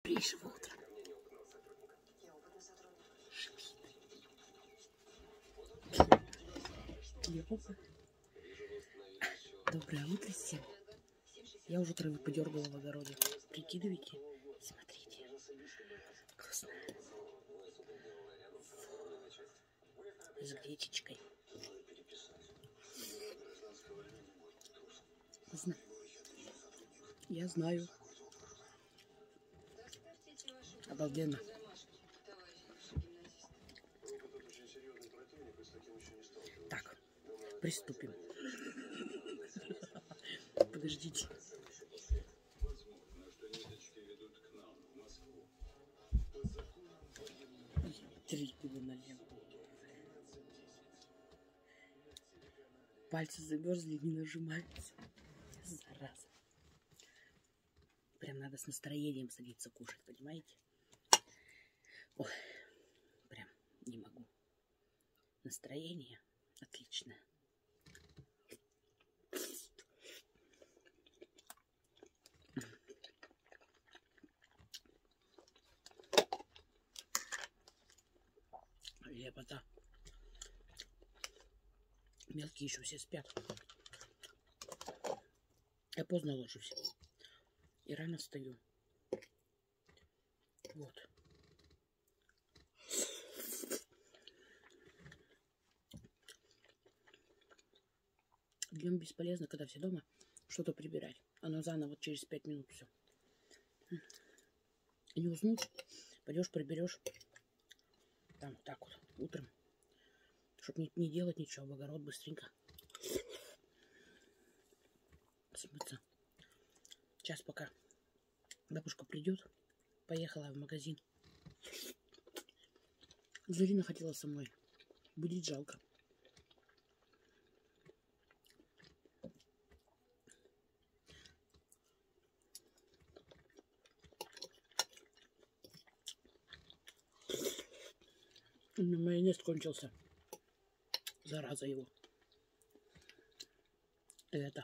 Добрейшего утра. Доброе утро всем. Я уже травы подергала в огороде. Прикидывайте. Смотрите. Вкусно. С гречечкой. Вкусно. Я знаю. Обалденно. Так, приступим. Подождите. Тряпку налево. Пальцы замерзли, не нажимаются. Зараза. Прям надо с настроением садиться кушать, понимаете? Ой, прям не могу. Настроение отличное. Лепота. Мелкие еще все спят. Я поздно ложусь. И рано встаю. Вот. Днем бесполезно, когда все дома, что-то прибирать. Оно заново вот через 5 минут все. И не уснуть. Пойдешь, приберешь. Там вот так вот, утром. Чтобы не делать ничего, в огород быстренько. Смыться. Сейчас пока бабушка придет. Поехала в магазин. Зарина хотела со мной. Будить жалко. У меня майонез кончился. Зараза его. Это.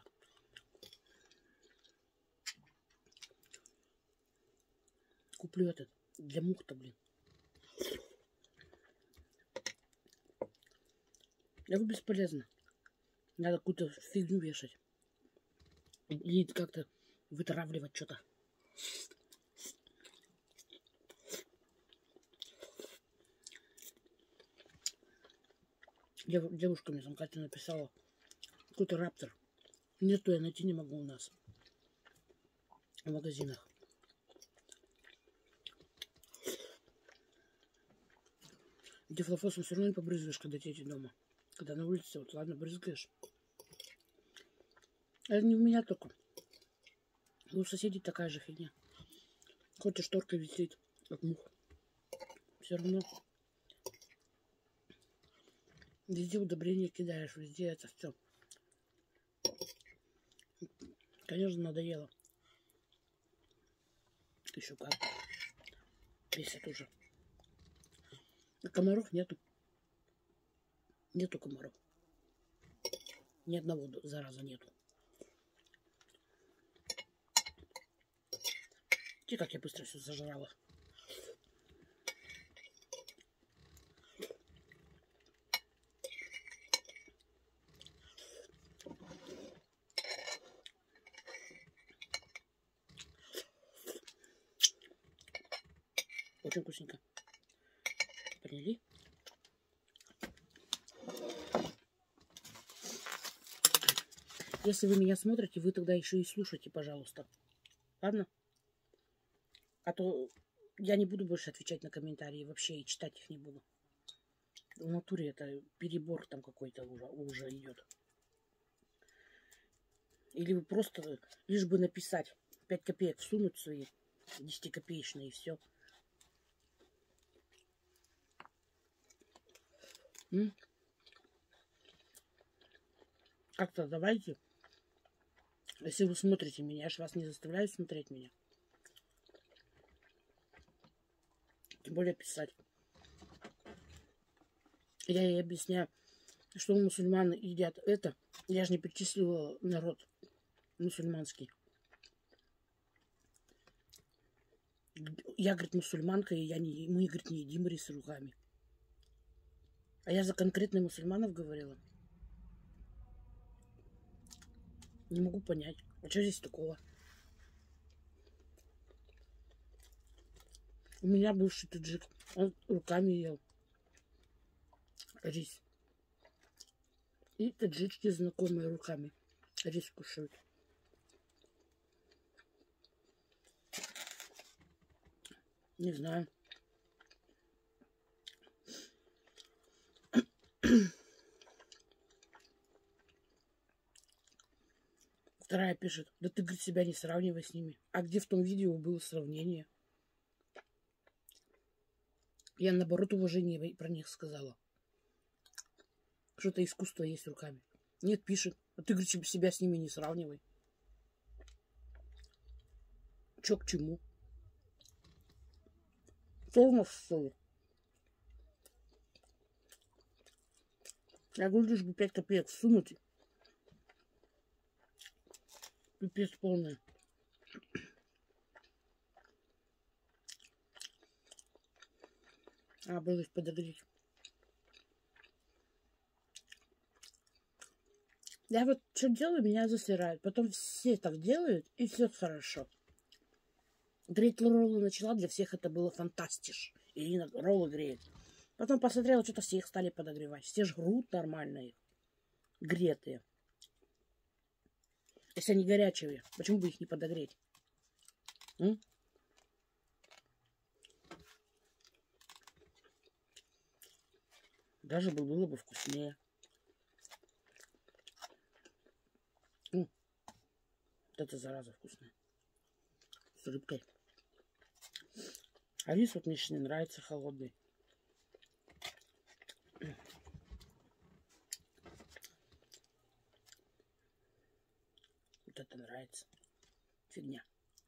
Куплю этот. Для мух-то, блин. Это бесполезно. Надо какую-то фигню вешать. Или как-то вытравливать что-то. Девушка мне там Катя написала. Какой-то раптор. Нету, я найти не могу у нас. В магазинах. Дифлофосом все равно не побрызгаешь, когда дети дома. Когда на улице, вот ладно, брызгаешь. Это не у меня только. У соседей такая же фигня. Хоть и шторка висит, как мух. Все равно везде удобрения кидаешь, везде это все. Конечно, надоело. Еще как. Бесит уже. А комаров нету. Нету комаров. Ни одного зараза нету. И как я быстро все зажрала. Очень вкусненько. Поняли? Если вы меня смотрите, вы тогда еще и слушайте, пожалуйста. Ладно? А то я не буду больше отвечать на комментарии вообще и читать их не буду. В натуре это перебор там какой-то уже идет. Или вы просто лишь бы написать 5 копеек всунуть свои 10-копеечные и все. Как-то давайте. Если вы смотрите меня, я же вас не заставляю смотреть меня. Тем более писать. Я ей объясняю, что мусульмане едят это. Я же не перечислила народ мусульманский. Я, говорит, мусульманка, и мы, говорит, не едим рис руками. А я за конкретных мусульманов говорила. Не могу понять. А что здесь такого? У меня бывший таджик. Он руками ел рис. И таджички знакомые руками рис кушают. Не знаю. Вторая пишет: да ты, говорит, себя не сравнивай с ними. А где в том видео было сравнение? Я, наоборот, уважение про них сказала. Что-то искусство есть руками. Нет, пишет: а ты, говорит, себя с ними не сравнивай. Чё к чему? Тормоз, что ли? Я говорю, лишь бы 5 копеек всунуть. Пипец полный. А, было их подогреть. Я вот что делаю, меня засирают. Потом все так делают, и все хорошо. Греть роллы начала, для всех это было фантастиш. Ирина роллы греет. Потом посмотрела, что-то все их стали подогревать. Все жрут нормально их. Гретые. Если они горячие, почему бы их не подогреть? М? Даже было бы вкуснее. Вот это зараза вкусная. С рыбкой. А рис вот мне не нравится холодный. Вот это нравится. Фигня.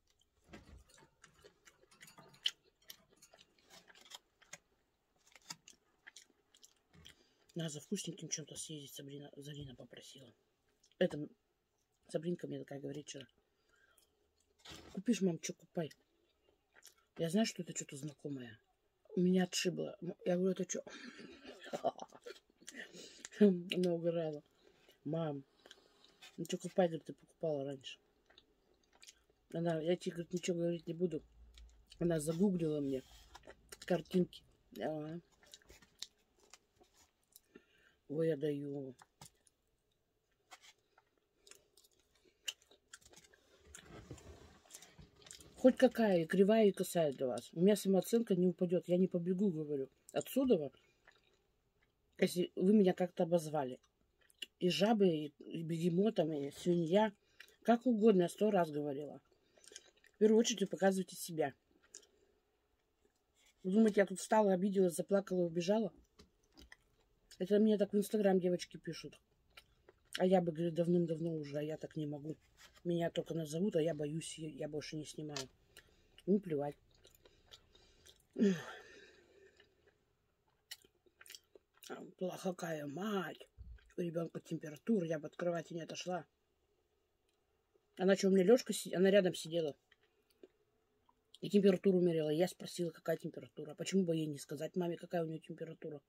Надо за вкусненьким чем-то съездить, Зарина попросила. Это Сабринка мне такая говорит вчера: купишь, мам, что купай. Я знаю, что это что-то знакомое. У меня отшибло. Я говорю, это что? Она угорала. Мам, ну что купай, говорит, ты покупала раньше. Я тебе, говорит, ничего говорить не буду. Она загуглила мне картинки. Ой, я даю. Хоть какая, и кривая, и косая для вас. У меня самооценка не упадет. Я не побегу, говорю. Отсюда, если вы меня как-то обозвали. И жабы, и бегемотом, и свинья. Как угодно, я 100 раз говорила. В первую очередь вы показываете себя. Вы думаете, я тут встала, обиделась, заплакала, убежала? Это мне так в Инстаграм девочки пишут. А я бы, говорю, давным-давно уже, а я так не могу. Меня только назовут, а я боюсь, я больше не снимаю. Ну, плевать. Плохая мать. У ребенка температура, я бы от кровати не отошла. Она что, у меня Лёшка, она рядом сидела. И температуру мерила. Я спросила, какая температура. Почему бы ей не сказать маме, какая у нее температура?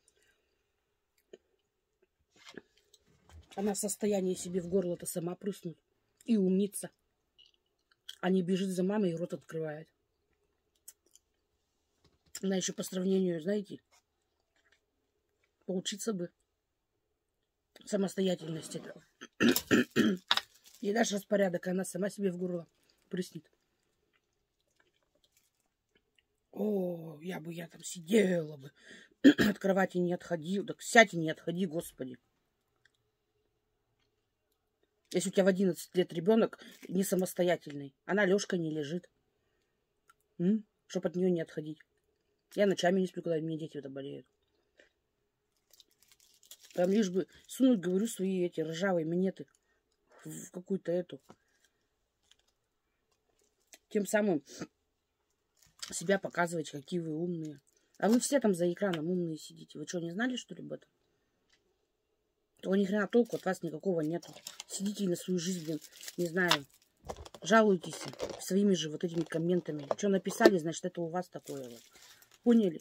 Она в состоянии себе в горло-то сама прыснуть. И умница. А не бежит за мамой и рот открывает. Она еще по сравнению, знаете, поучиться бы самостоятельности. И дашь распорядок, она сама себе в горло прыснет. О, я там сидела бы. От кровати не отходил. Так сядь и не отходи, Господи. Если у тебя в 11 лет ребенок не самостоятельный, она Лёшка не лежит. Чтоб от нее не отходить. Я ночами не сплю, когда мне дети это болеют. Там лишь бы сунуть, говорю, свои эти ржавые монеты в какую-то эту. Тем самым себя показывать, какие вы умные. А вы все там за экраном умные сидите. Вы что, не знали, что ли, об этом? То ни хрена толку от вас никакого нету. Сидите на свою жизнь, блин, не знаю, Жалуйтесь своими же вот этими комментами. Что написали, значит, это у вас такое вот. Поняли?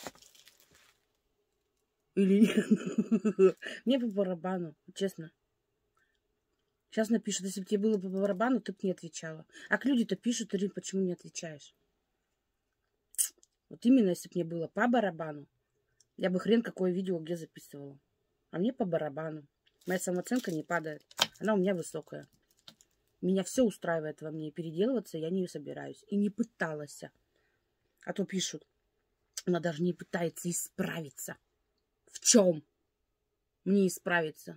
Или нет? Мне по барабану, честно. Сейчас напишут, если бы тебе было по барабану, ты бы не отвечала. А люди-то пишут, Ирин, почему не отвечаешь? Вот именно, если бы мне было по барабану, я бы хрен какое видео где записывала. А мне по барабану. Моя самооценка не падает. Она у меня высокая. Меня все устраивает во мне. Переделываться я не собираюсь. И не пыталась. А то пишут, она даже не пытается исправиться. В чем мне исправиться?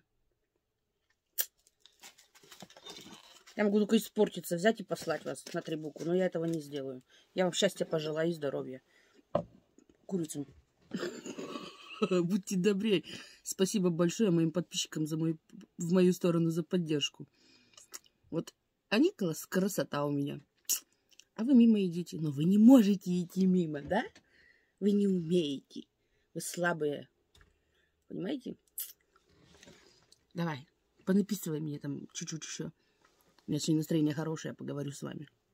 Я могу только испортиться, взять и послать вас на 3 буквы. Но я этого не сделаю. Я вам счастья пожелаю и здоровья. Курицу. Будьте добрее. Спасибо большое моим подписчикам в мою сторону за поддержку. Вот они красота у меня. А вы мимо идите. Но вы не можете идти мимо, да? Вы не умеете. Вы слабые. Понимаете? Давай, понаписывай мне там чуть-чуть еще. У меня сегодня настроение хорошее, я поговорю с вами.